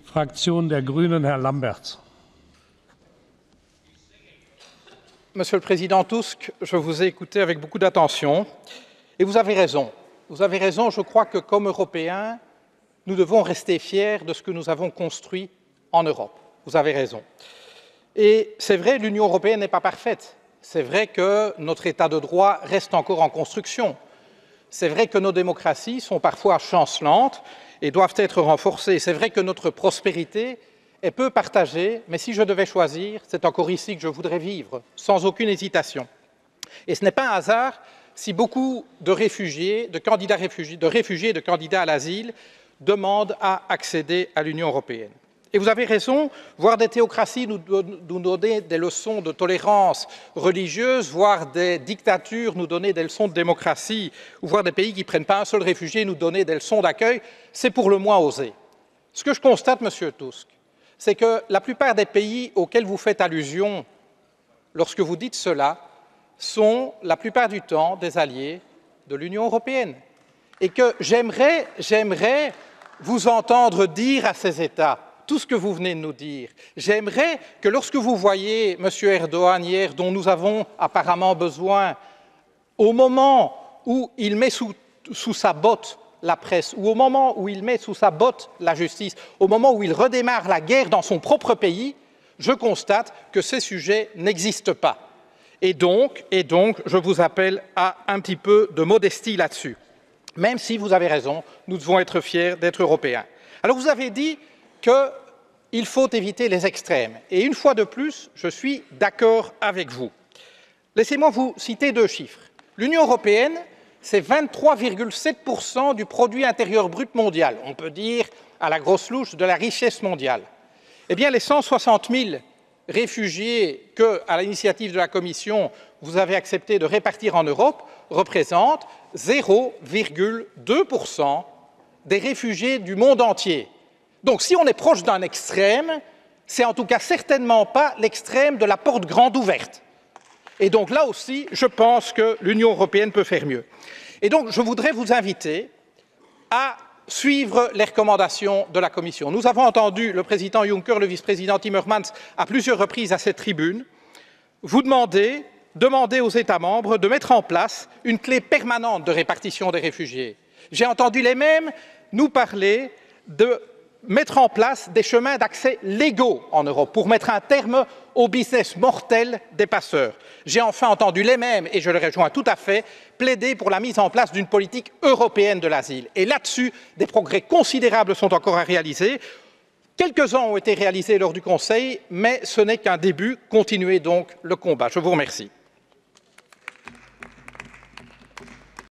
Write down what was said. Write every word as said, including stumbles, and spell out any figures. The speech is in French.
Fraktion der Grünen, Herr Lamberts. Monsieur le Président Tusk, je vous ai écouté avec beaucoup d'attention et vous avez raison. Vous avez raison, je crois que comme Européens, nous devons rester fiers de ce que nous avons construit en Europe. Vous avez raison. Et c'est vrai, l'Union européenne n'est pas parfaite. C'est vrai que notre État de droit reste encore en construction. C'est vrai que nos démocraties sont parfois chancelantes et doivent être renforcées. C'est vrai que notre prospérité est peu partagée, mais si je devais choisir, c'est encore ici que je voudrais vivre, sans aucune hésitation. Et ce n'est pas un hasard si beaucoup de réfugiés, de candidats réfugiés, de réfugiés et de candidats à l'asile demandent à accéder à l'Union européenne. Et vous avez raison, voir des théocraties nous, nous donner des leçons de tolérance religieuse, voir des dictatures nous donner des leçons de démocratie, ou voir des pays qui ne prennent pas un seul réfugié nous donner des leçons d'accueil, c'est pour le moins osé. Ce que je constate, Monsieur Tusk, c'est que la plupart des pays auxquels vous faites allusion lorsque vous dites cela sont la plupart du temps des alliés de l'Union européenne. Et que j'aimerais, j'aimerais vous entendre dire à ces États tout ce que vous venez de nous dire. J'aimerais que lorsque vous voyez M. Erdogan hier, dont nous avons apparemment besoin, au moment où il met sous, sous sa botte la presse, ou au moment où il met sous sa botte la justice, au moment où il redémarre la guerre dans son propre pays, je constate que ces sujets n'existent pas. Et donc, et donc, je vous appelle à un petit peu de modestie là-dessus. Même si vous avez raison, nous devons être fiers d'être Européens. Alors vous avez dit qu'il faut éviter les extrêmes. Et une fois de plus, je suis d'accord avec vous. Laissez-moi vous citer deux chiffres. L'Union européenne, c'est vingt-trois virgule sept pour cent du produit intérieur brut mondial. On peut dire, à la grosse louche, de la richesse mondiale. Eh bien, les cent soixante mille réfugiés que, à l'initiative de la Commission, vous avez accepté de répartir en Europe représentent zéro virgule deux pour cent des réfugiés du monde entier. Donc, si on est proche d'un extrême, c'est en tout cas certainement pas l'extrême de la porte grande ouverte. Et donc, là aussi, je pense que l'Union européenne peut faire mieux. Et donc, je voudrais vous inviter à suivre les recommandations de la Commission. Nous avons entendu le président Juncker, le vice-président Timmermans, à plusieurs reprises à cette tribune, vous demander, demander aux États membres de mettre en place une clé permanente de répartition des réfugiés. J'ai entendu les mêmes nous parler de mettre en place des chemins d'accès légaux en Europe pour mettre un terme au business mortel des passeurs. J'ai enfin entendu les mêmes, et je les rejoins tout à fait, plaider pour la mise en place d'une politique européenne de l'asile. Et là-dessus, des progrès considérables sont encore à réaliser. Quelques-uns ont été réalisés lors du Conseil, mais ce n'est qu'un début. Continuez donc le combat. Je vous remercie.